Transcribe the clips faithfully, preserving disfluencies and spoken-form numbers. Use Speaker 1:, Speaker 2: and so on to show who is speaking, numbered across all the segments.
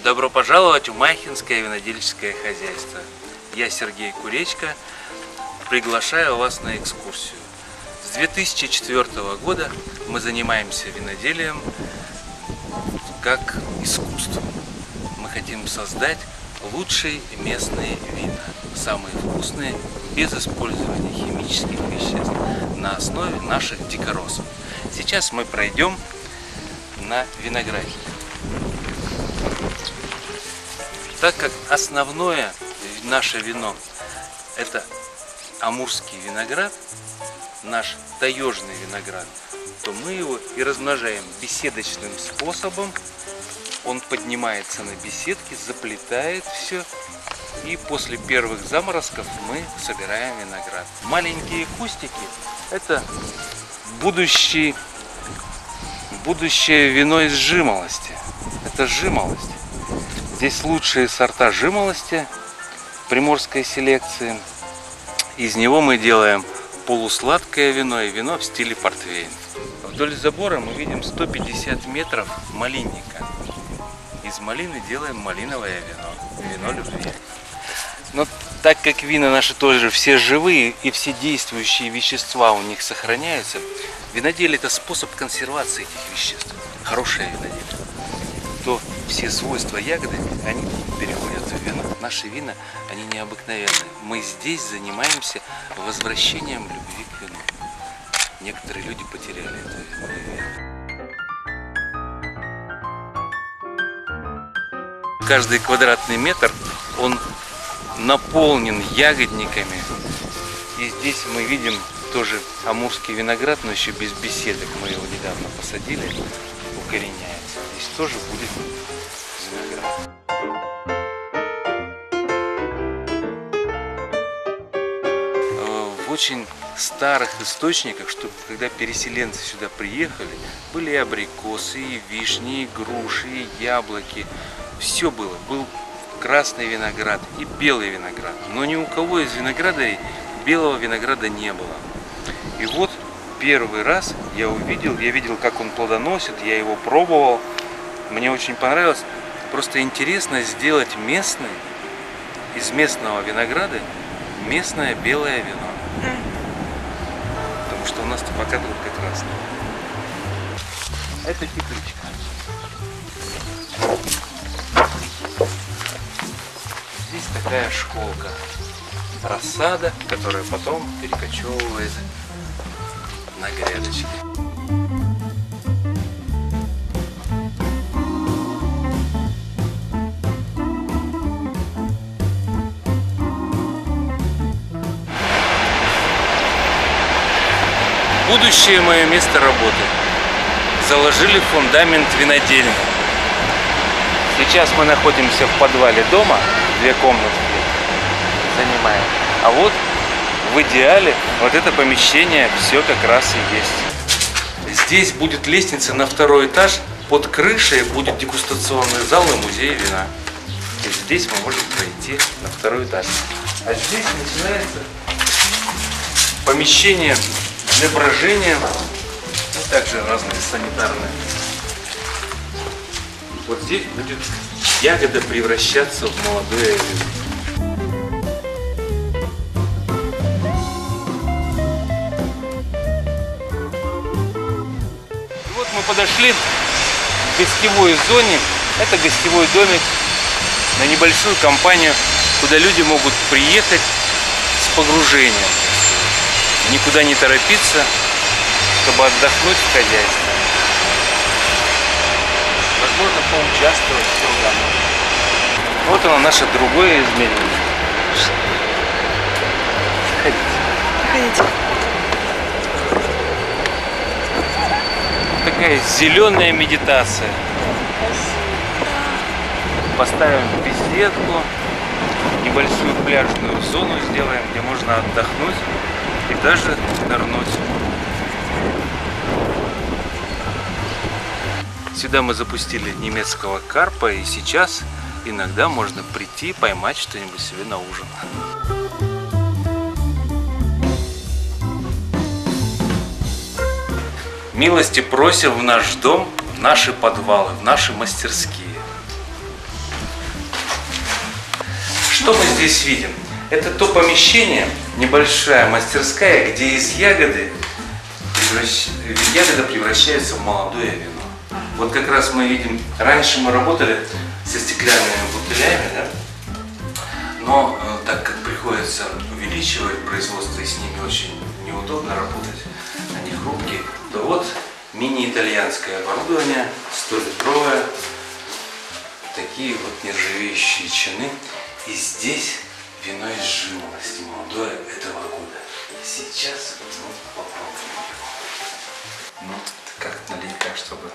Speaker 1: Добро пожаловать в Майхинское винодельческое хозяйство. Я Сергей Куречко, приглашаю вас на экскурсию. С две тысячи четвёртого года мы занимаемся виноделием как искусством. Мы хотим создать лучшие местные вина, самые вкусные, без использования химических веществ, на основе наших дикоросов. Сейчас мы пройдем на виноградник. Так как основное наше вино — это амурский виноград, наш таежный виноград, то мы его и размножаем беседочным способом. Он поднимается на беседке, заплетает все, и после первых заморозков мы собираем виноград. Маленькие кустики — это будущий, будущее вино из жимолости. Это жимолость. Здесь лучшие сорта жимолости приморской селекции. Из него мы делаем полусладкое вино и вино в стиле портвейн. Вдоль забора мы видим сто пятьдесят метров малинника. Из малины делаем малиновое вино, вино любви. Но так как вина наши тоже все живые и все действующие вещества у них сохраняются, виноделие — это способ консервации этих веществ. Хорошее виноделие. То все свойства ягоды, они переходят в вино. Наши вина, они необыкновенные. Мы здесь занимаемся возвращением любви к вину. Некоторые люди потеряли это вино. Каждый квадратный метр, он наполнен ягодниками. И здесь мы видим тоже амурский виноград, но еще без беседок. Мы его недавно посадили, укореняется. Здесь тоже будет виноград. В очень старых источниках, что когда переселенцы сюда приехали, были и абрикосы, и вишни, и груши, и яблоки. Все было. Был красный виноград и белый виноград. Но ни у кого из виноградарей белого винограда не было. И вот первый раз я увидел, я видел, как он плодоносит, я его пробовал. Мне очень понравилось. Просто интересно сделать местный, из местного винограда, местное белое вино. Потому что у нас пока только красное. Это тепличка. Здесь такая школка. Рассада, которая потом перекочевывает на грядочки. Будущее мое место работы. Заложили фундамент винодельни. Сейчас мы находимся в подвале дома, две комнатки занимаем. А вот в идеале вот это помещение все как раз и есть. Здесь будет лестница на второй этаж, под крышей будет дегустационный зал и музей вина. И здесь мы можем пройти на второй этаж. А здесь начинается помещение для брожения, и также разные санитарные. Вот здесь будет ягода превращаться в молодое вино. И вот мы подошли к гостевой зоне. Это гостевой домик на небольшую компанию, куда люди могут приехать с погружением. Никуда не торопиться, чтобы отдохнуть в хозяйстве. Возможно, поучаствовать в трудах. Вот оно, наше другое измерение. Заходите. Такая зеленая медитация. Поставим беседку, небольшую пляжную зону сделаем, где можно отдохнуть и даже нырнуть. Сюда мы запустили немецкого карпа, и сейчас иногда можно прийти поймать что-нибудь себе на ужин. Милости просим в наш дом, в наши подвалы, в наши мастерские. Что мы здесь видим? Это то помещение, небольшая мастерская, где из ягоды превращ... ягода превращается в молодое вино. Вот как раз мы видим, раньше мы работали со стеклянными бутылями, да? Но э, так как приходится увеличивать производство и с ними очень неудобно работать, они хрупкие, то вот мини-итальянское оборудование, столитровое, такие вот нержавеющие чины. И здесь вино из жимолости, молодое этого года. Сейчас мы попробуем его. Ну, как налить так, чтобы...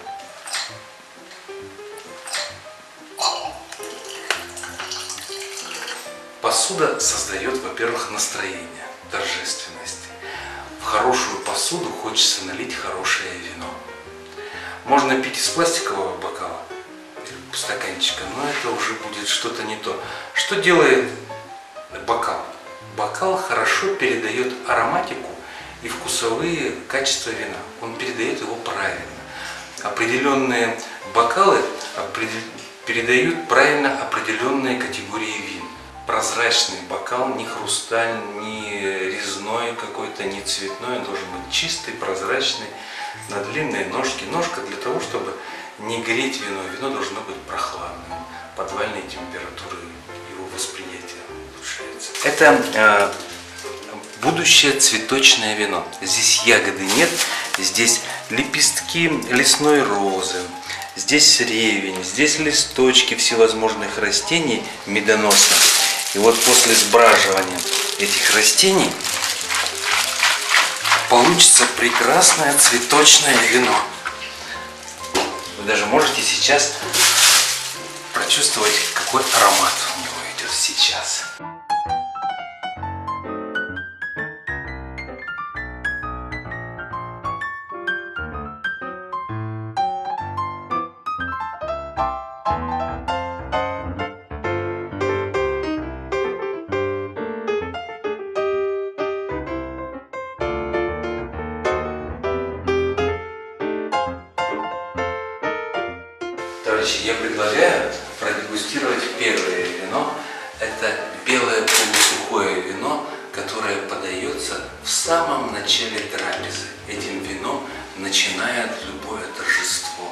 Speaker 1: Посуда создает, во-первых, настроение, торжественности. В хорошую посуду хочется налить хорошее вино. Можно пить из пластикового бокала, стаканчика, но это уже будет что-то не то. Что делает бокал? Бокал хорошо передает ароматику и вкусовые качества вина. Он передает его правильно. Определенные бокалы передают правильно определенные категории вин. Прозрачный бокал, не хрусталь, не резной какой-то, не цветной, он должен быть чистый, прозрачный, на длинные ножки. Ножка для того, чтобы не греть вино. Вино должно быть прохладным, подвальной температуры, его восприятие улучшается. Это э, будущее цветочное вино. Здесь ягоды нет, здесь лепестки лесной розы, здесь ревень, здесь листочки всевозможных растений медоносных. И вот после сбраживания этих растений получится прекрасное цветочное вино. Вы даже можете сейчас прочувствовать, какой аромат у него идет сейчас. Товарищи, я предлагаю продегустировать первое вино. Это белое полусухое вино, которое подается в самом начале трапезы. Этим вином начинает любое торжество.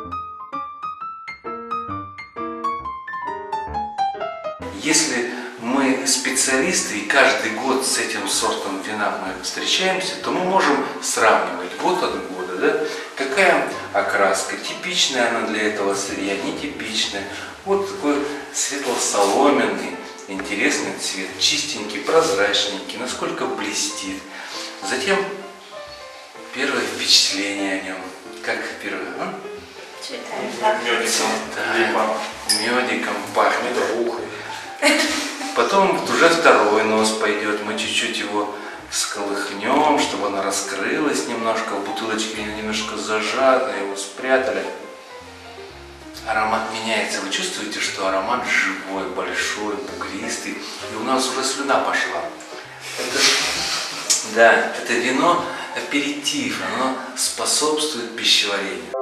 Speaker 1: Если мы специалисты и каждый год с этим сортом вина мы встречаемся, то мы можем сравнивать год от года, да? Какая окраска, типичная она для этого сырья, нетипичная. Вот такой светло-соломенный, интересный цвет, чистенький, прозрачненький, насколько блестит. Затем первое впечатление о нем. Как первое? А? Медиком. Медиком пахнет. Потом уже второй нос пойдет, мы чуть-чуть его сколыхнем, чтобы она раскрылась немножко, в бутылочке немножко зажата, его спрятали. Аромат меняется, вы чувствуете, что аромат живой, большой, бугристый, и у нас уже слюна пошла. Это, да, это вино аперитив, оно способствует пищеварению.